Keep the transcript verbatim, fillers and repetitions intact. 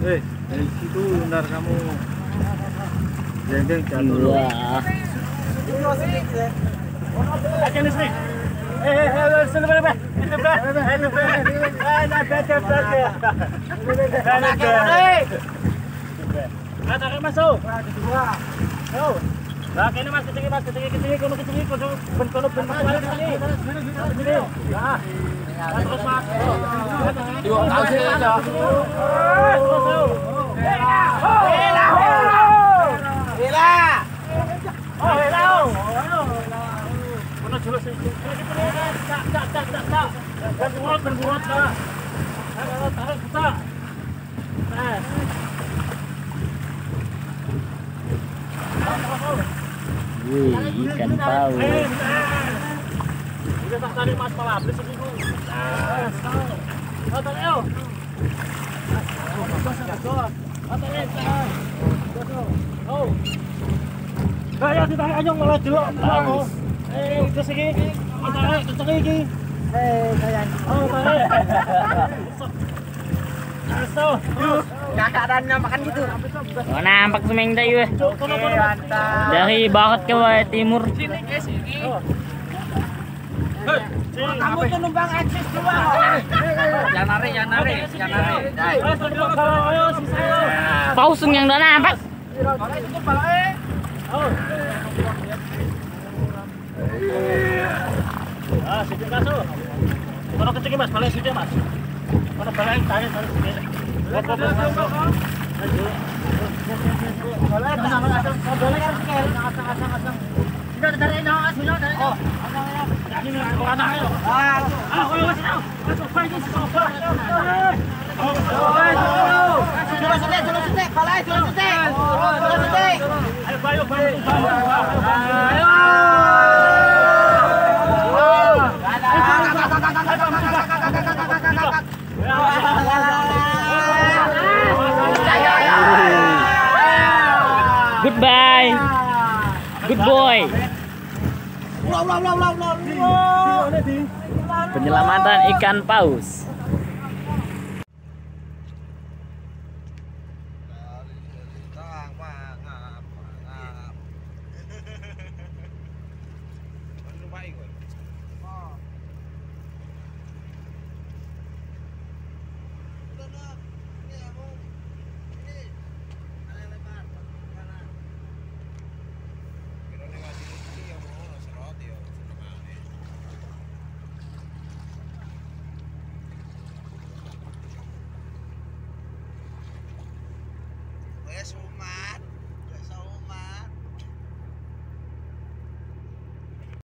Eh, dari situ ntar kamu jendeng jatuh. Wah. Aja nih sini. Eh, eh, eh, sini berapa? Ini berapa? Ini berapa? Eh, nak baca baca. Nak kemana? Nak tak masuk. Oh. Lah kene Mas kecil Mas kecil kecil kono kecil kono ben kono ben Mas sini. Sini. Ya. Terus Mas. Yo, tahu sih ada. Hela. Hela. Hela. Oh, hela. Kono jelo sini. Tak tak tak tak tak. Ben buat ben buat lah. Tarik tarik kita. Nah. Wih, ikan paus. Udah tak tarik Mas malah habis ini Bu. Ah, tahu. Tahu yo. Oh. Kaya ditarik anyong malah jelok. Eh, terus iki. Tarik, kenceng iki. Eh, sayang. Oh, tarik. Aso. Kakak dan makan gitu. Oh, nampak semeng tayo eh. Dari barat ke timur. Sini ke sini. Kamu tuh numpang eksis dua. Jangan narik, jangan narik, jangan narik. Paus yang dah nampak. Ah, sedikit masuk. Kalau kecil Mas, balik sudah Mas. Kalau balik tarik tarik sini. Balik kan sekali. Asang asang. Sudah dari dah, sudah dari. Oh. Ini anak ayo. Ah, ah, Mas. Masuk pergi sekolah. Oh, sudah sudah sudah sudah. Balik sudah sudah. Sudah sudah. Ayo bayo bayo. Ayo. Goodbye. Good boy. Penyelamatan ikan paus.